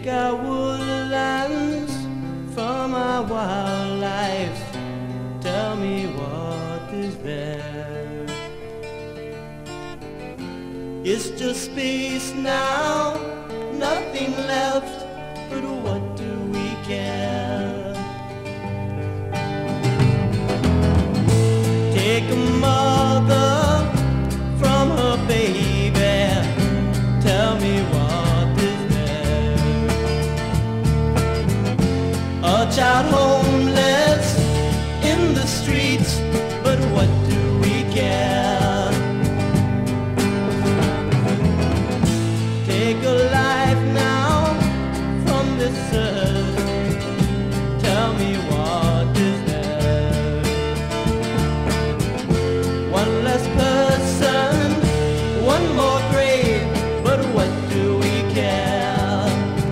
Take our woodlands from our wildlife. Tell me what is there. It's just space now, nothing left, but what do we care? Take a mother from her baby. Tell me what is there. A child homeless in the streets, but what do we care? Take a life now from this earth. Tell me what is there. One less person, one more grave, but what do we care?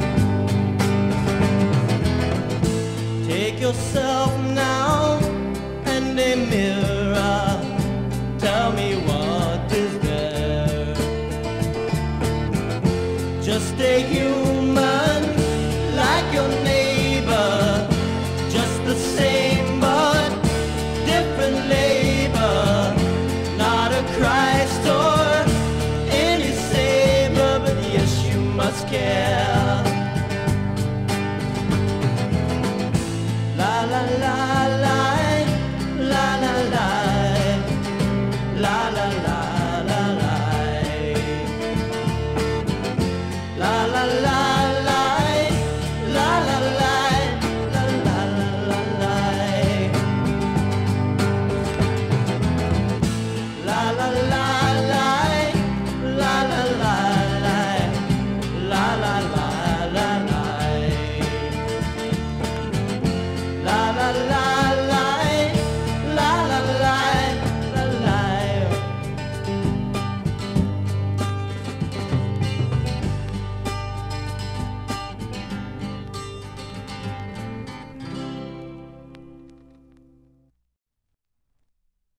Take yourself now and a mirror. Tell me what is there. Just stay human like your neighbor. Just the same but different labor. Not a Christ or any savior, but yes, you must care. La la la la, la la la, la la la la la, la la la la, la la la, la la la la, la la la la, la la la la, la la la.